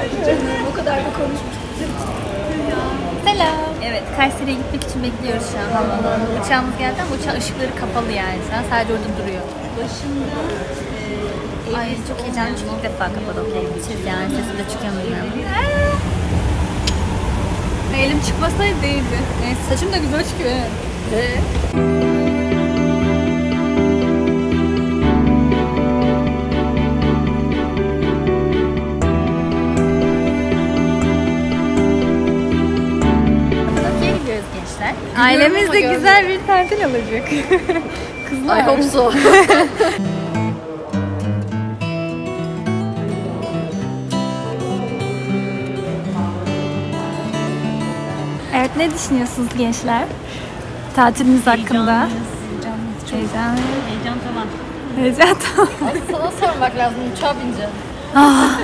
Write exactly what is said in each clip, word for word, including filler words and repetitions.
canım. O kadar da konuşmuştuk. Selam. Evet, Kayseri'ye gitmek için bekliyoruz şu an havaalanında. Uçağımız geldi ama uçağın ışıkları kapalı yani şu an. Sadece orada duruyor. Başında e, Ay çok heyecanlı çünkü ilk defa Kapadokya'ya gideceğiz yani. Sesi de çıkamıyor. elim çıkmasaydı değildi. Evet, saçım da güzel çıkıyor. Evet. Ailemiz de güzel bir tatil alacak. Kızlar. I hope so. Evet, ne düşünüyorsunuz gençler? Tatilimiz hakkında. Heyecan. Heyecan tamam. Heyecan tamam. Sana sormak lazım. Uçağa bineceğim. Ah.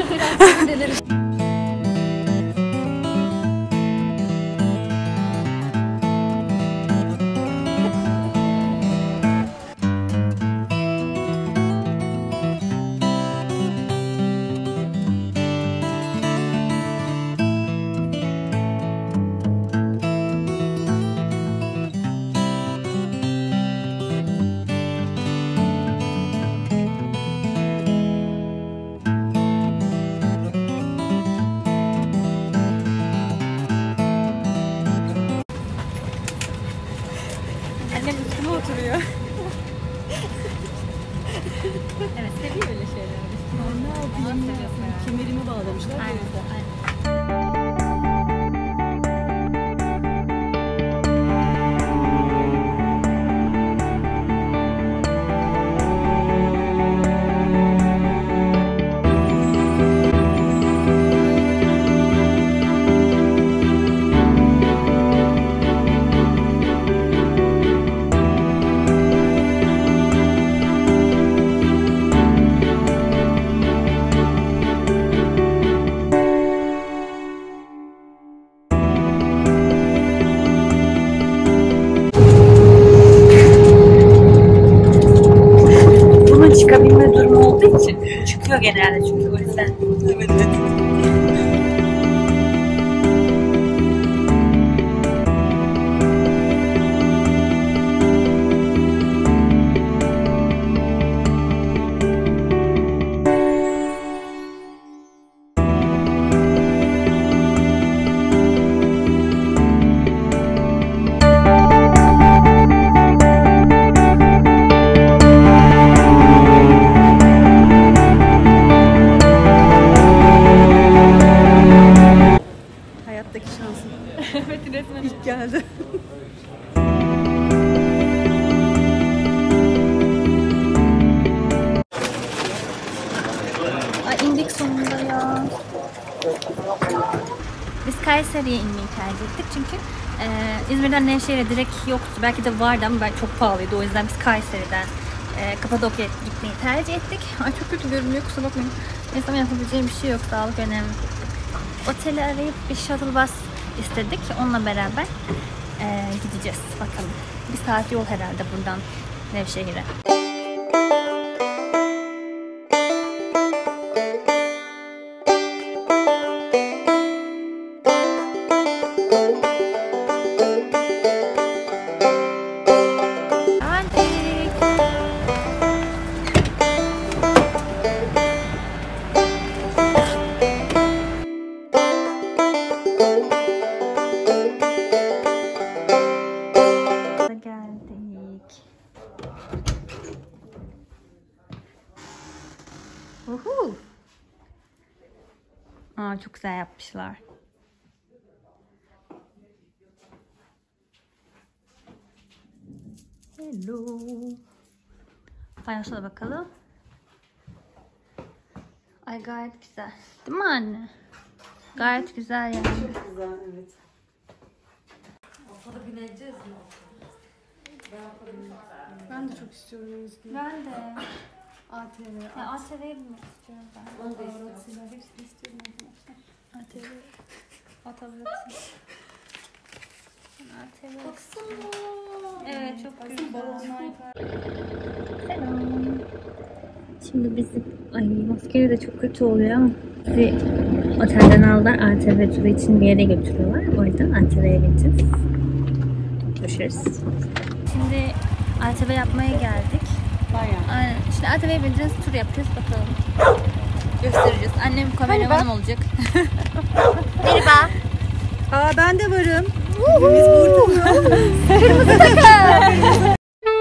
Annem üstüme oturuyor. Evet, seviyor öyle şeyler. Ne yapayım? Kemerimi bağlamışlar. Aynen. Aynen. Çıkabilme durumu olduğu için çıkıyor genelde çünkü o yüzden. Evet, evet. Hayattaki şansım. Evet, resmen İlk geldi. Ay, indik sonunda ya. Biz Kayseri'ye inmeyi tercih ettik çünkü e, İzmir'den Nevşehir'e direkt yoktu. Belki de vardı ama ben çok pahalıydı. O yüzden biz Kayseri'den e, Kapadokya'ya gitmeyi tercih ettik. Ay çok kötü görünüyor, kusura bakmayın. Neyse ama yapabileceğim bir şey yok. Sağlık önemli. Oteli arayıp bir shuttle bus istedik. Onunla beraber e, gideceğiz. Bakalım. Bir saat yol herhalde buradan Nevşehir'e. Uhu. Aa, çok güzel yapmışlar. Hello. Fayansına bakalım. Ay gayet güzel. Değil mi anne? Gayet güzel yani. Çok güzel, evet. Ortada bineceğiz mi? Ben de çok istiyorum Özgür. Ben de. A T V. Ya A T V'ye binmek istiyorum ben. Onu da istiyorum. Hepsini istiyorum arkadaşlar. A T V. Otobüs. A T V. Baksana. Evet, çok güzel. Balonlar. Selam. Şimdi bizim, ay maskeli de çok kötü oluyor ama bizi otelden aldılar. A T V turu için bir yere götürüyorlar. O yüzden A T V'ye gideceğiz. Görüşürüz. Şimdi A T V yapmaya geldik. Bayağı. Aynen. Şimdi A T V'ye bineceğiz, tur yapacağız. Bakalım. Göstereceğiz. Annem kameramanım olacak. Merhaba. Aa ben de varım. Biz burada. Kırmızı takım.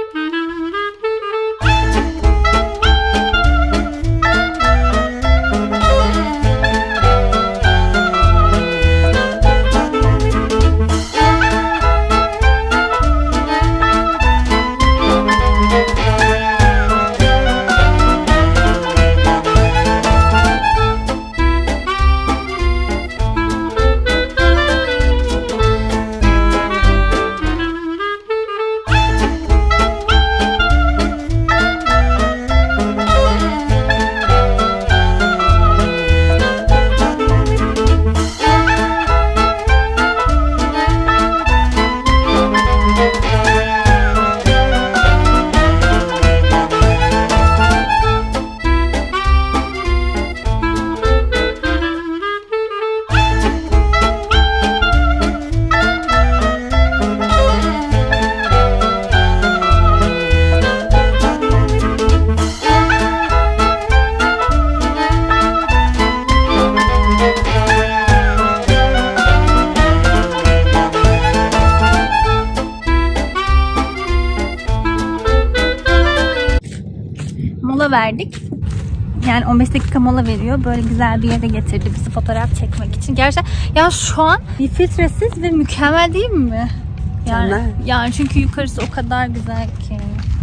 Mola verdik. Yani on beş dakika mola veriyor. Böyle güzel bir yere getirdi bizi fotoğraf çekmek için. Gerçekten ya şu an bir filtresiz ve mükemmel değil mi? Yani, Mükemmel. yani çünkü yukarısı o kadar güzel ki.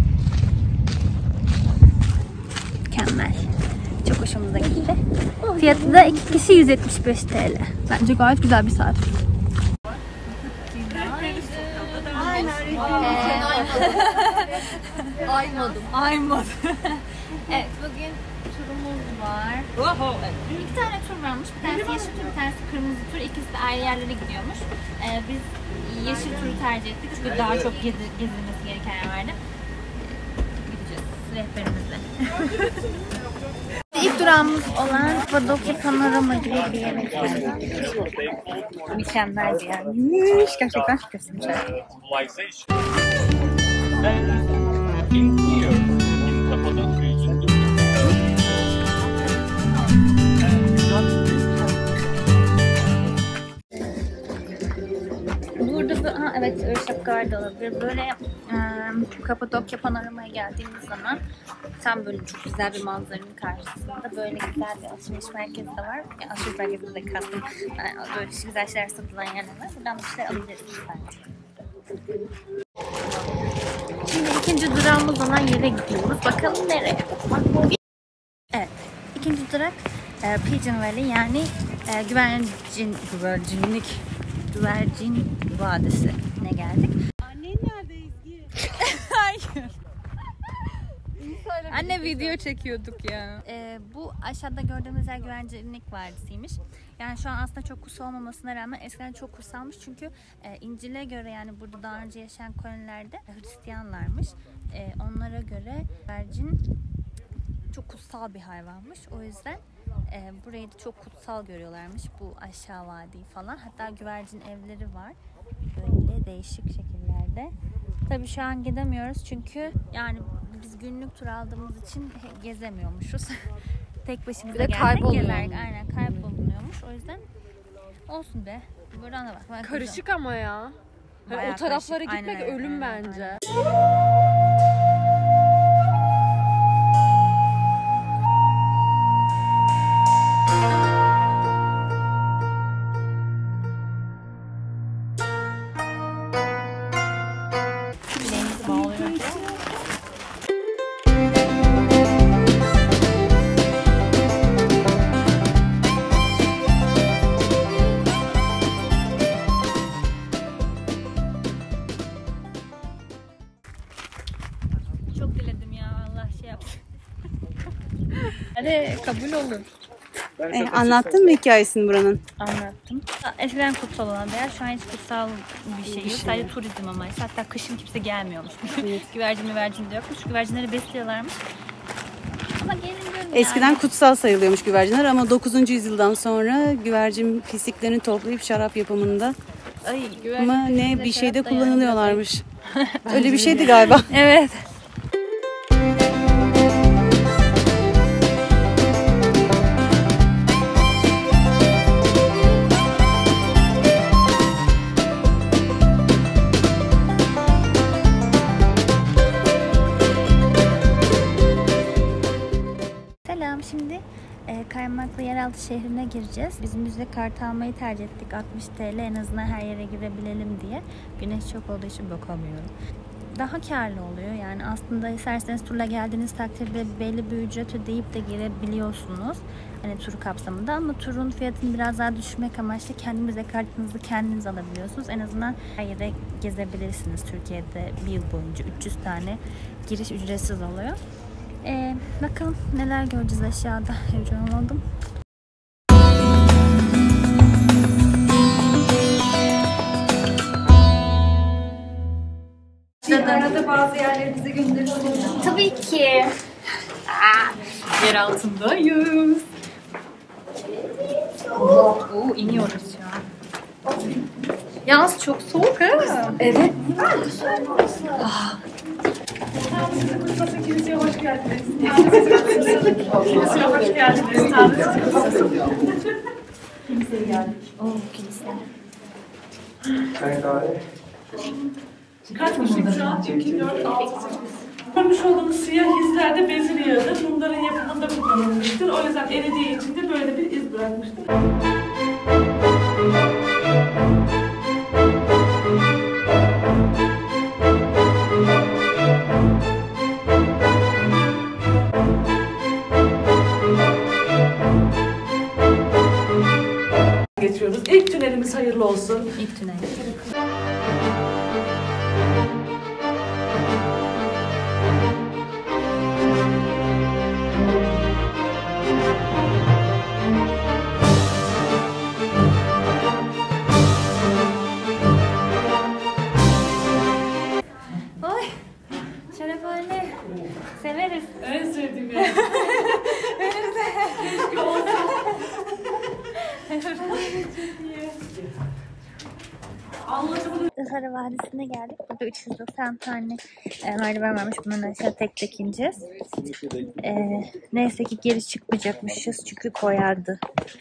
Mükemmel. Çok hoşumuza gitti. Fiyatı da iki kişi yüz yetmiş beş T L. Bence gayet güzel bir saat. Aymadım. Aymadım. Evet, bugün turumuz var. İki tane tur varmış. Bir tanesi yeşil tur, bir tanesi kırmızı tur. İkisi de ayrı yerlere gidiyormuş. Ee, biz yeşil turu tercih ettik çünkü daha çok gezi, gezilmesi gereken yer vardı. Gideceğiz rehberimizle. İlk durağımız olan Kapadokya Panorama gibi bir yere geldik. Mükemmel bir yermiş. Gerçekten çok kesinlikle. In here, in Kapadokya yüzündür. Burada bir, ha evet öyle şapkalar da olabilir. Böyle e, Kapadokya Panorama'ya geldiğimiz zaman tam böyle çok güzel bir manzaranın karşısında böyle güzel bir alışveriş merkezi de var. Yani alışveriş merkezinde de kastım. Yani böyle güzel şeyler satılan yerler var. Buradan bir şeyler alabiliriz bence. Şimdi ikinci durağımız olan yere gidiyoruz. Bakalım nereye? Evet. İkinci durak e, Pigeon Valley yani e, güvercin, güvercinlik, güvercin vadisi ne geldik? Annen nerede Ezgi? Hayır. Anne video çekiyorduk ya. Ee, bu aşağıda gördüğümüz yer güvercinlik vadisiymiş. Yani şu an aslında çok kutsal olmamasına rağmen eskiden çok kutsalmış. Çünkü e, İncil'e göre yani burada daha önce yaşayan kolonilerde Hristiyanlarmış. E, onlara göre güvercin çok kutsal bir hayvanmış. O yüzden e, burayı da çok kutsal görüyorlarmış bu aşağı vadiyi falan. Hatta güvercin evleri var. Böyle değişik şekillerde. Tabii şu an gidemiyoruz çünkü yani biz günlük tur aldığımız için gezemiyormuşuz. Tek başımıza Bir de geldik, kayboluyor. gezerdik. Aynen kaybolunuyormuş. O yüzden olsun be. Buradan da bak. bak Karışık ama ya. Hani Bayağı o taraflara karışık. gitmek Aynen, ölüm aynen, bence. aynen. Bileğimizi bağlıyoruz. Çok diledim ya Allah şey yapsın. Hadi kabul olur. E, anlattın mı hikayesini buranın? Anlattım. Eskiden kutsal olan bir yer, şu an hiç kutsal bir şey yok. Sadece turizm amaçlı. Hatta kışın kimse gelmiyormuş. Güvercin müvercin de yokmuş. Güvercinleri besliyorlarmış. Ama gelin görün Eskiden kutsal sayılıyormuş güvercinler ama dokuzuncu yüzyıldan sonra güvercin pisliklerini toplayıp şarap yapımında Ay, ama ne bir şeyde şarap da yani kullanılıyorlarmış. Öyle bir şeydi galiba. Evet. Selam, şimdi e, Kaymaklı Yeraltı şehrine gireceğiz. Biz müze kartı almayı tercih ettik. altmış TL, en azından her yere girebilelim diye. Güneş çok olduğu için bakamıyorum. Daha karlı oluyor. Yani aslında isterseniz turla geldiğiniz takdirde belli bir ücret ödeyip de girebiliyorsunuz. Hani tur kapsamında, ama turun fiyatını biraz daha düşürmek amaçlı kendi müze kartınızı kendiniz alabiliyorsunuz. En azından her yere gezebilirsiniz. Türkiye'de bir yıl boyunca üç yüz tane giriş ücretsiz oluyor. Ee, bakalım neler göreceğiz aşağıda. Heyecan oldum. Arada bazı yerleri bize gönderirsiniz. Tabii ki. Aa, yer altındayız. Oo, iniyoruz şu an. Yalnız çok soğuk ha. Evet. Kiliseye hoş geldiniz. Kiliseye hoş geldiniz. Kiliseye geldik. Oo, kilise. Kaç kişi şu an? iki, dört, altı, sekiz. Görmüş olduğunuz siyah izler de bezir yağıdır. Mumların yapımında kullanılmıştır. O yüzden eridiği için de böyle bir iz bırakmıştır. Geçiyoruz. İlk tünelimiz hayırlı olsun. İlk tünel. Oy, Şeref anne. Severiz. En sevdiğim yer. Keşke olsa. Anlatımını Ihara Vadisi'ne geldik. Burada üç yüz doksan tane e, merdiven varmış. Bunların aşağı tek tek ineceğiz. E, neyse ki geri çıkmayacakmışız çünkü koyardı.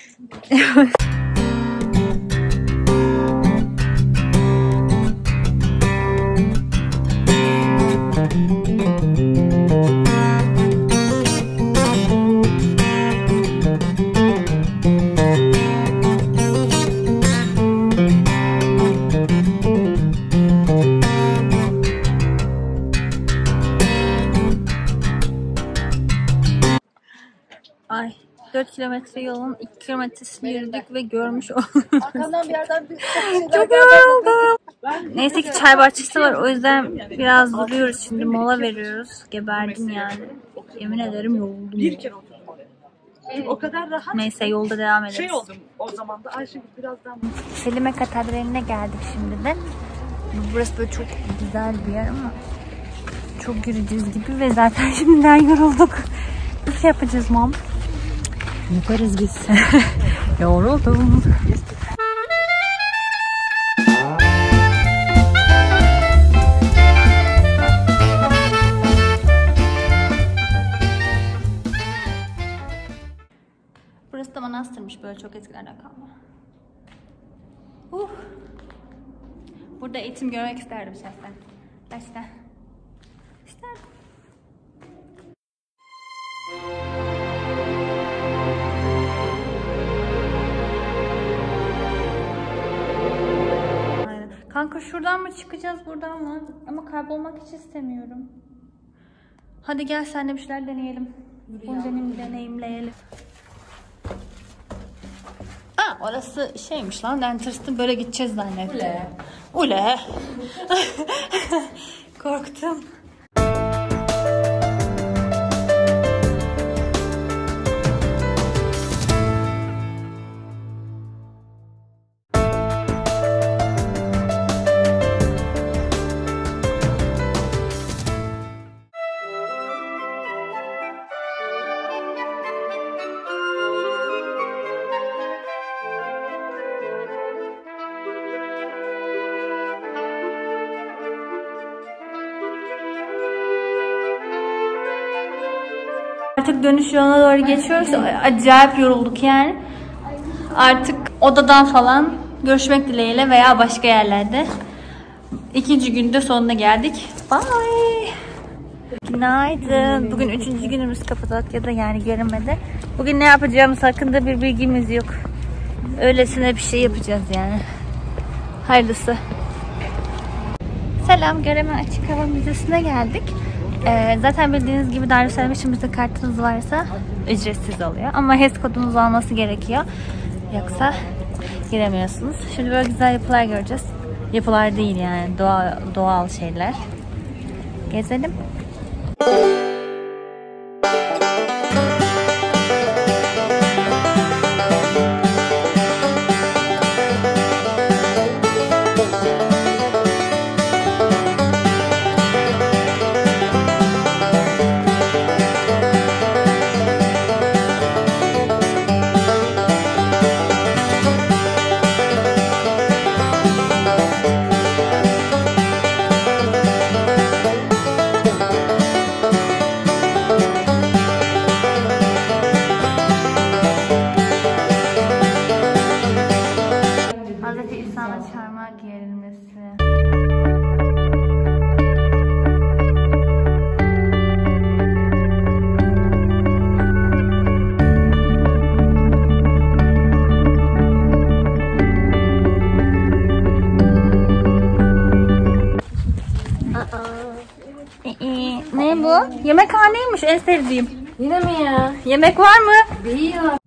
Ay, dört kilometre yolun iki kilometresini yürüdük ve görmüş olduk. Arkamdan bir yerden bir Çok yoruldum. Neyse ki çay bahçesi var, o yüzden biraz duruyoruz şimdi, mola veriyoruz. Geberdim yani. Yemin ederim yoruldum. bir kere oturdum oraya. O kadar rahat. Neyse, yolda devam ederiz. Şey oldum o zaman da Ayşegül birazdan. Selime Katedrali'ne geldik şimdi de. Burası böyle çok güzel bir yer ama çok yürüyeceğiz gibi ve zaten şimdiden yorulduk. Nasıl yapacağız mom? Yaparız biz. Yoruldum. Burası da manastırmış, böyle çok eskilerden kalma. Uh. Burada eğitim görmek isterdim şahsen. Gerçekten. İsterdim. Aynen. Kanka şuradan mı çıkacağız, buradan mı? Ama kaybolmak hiç istemiyorum. Hadi gel senle bir şeyler deneyelim. Bunu deneyim, deneyimleyelim. Aa, orası şeymiş lan, ben tırstım, böyle gideceğiz zannettim. Ule. Ule. Korktum. Artık dönüş yoluna doğru geçiyoruz. Acayip yorulduk yani. Artık odadan falan görüşmek dileğiyle veya başka yerlerde. İkinci günde sonuna geldik. Bye. Günaydın. Bugün üçüncü günümüz Kapadokya'da, yani görünmedi. Bugün ne yapacağımız hakkında bir bilgimiz yok. Öylesine bir şey yapacağız yani. Hayırlısı. Selam, Göreme Açık Hava Müzesi'ne geldik. Ee, zaten bildiğiniz gibi Darüsselam için müze kartınız varsa ücretsiz oluyor. Ama H E S kodunuz olması gerekiyor. Yoksa giremiyorsunuz. Şimdi böyle güzel yapılar göreceğiz. Yapılar değil yani, doğal, doğal şeyler. Gezelim. Hazreti İsa'nın çarmıha gerilmesi. Ne bu? Yemekhaneymiş en sevdiğim. Yine mi ya? Yemek var mı? Değil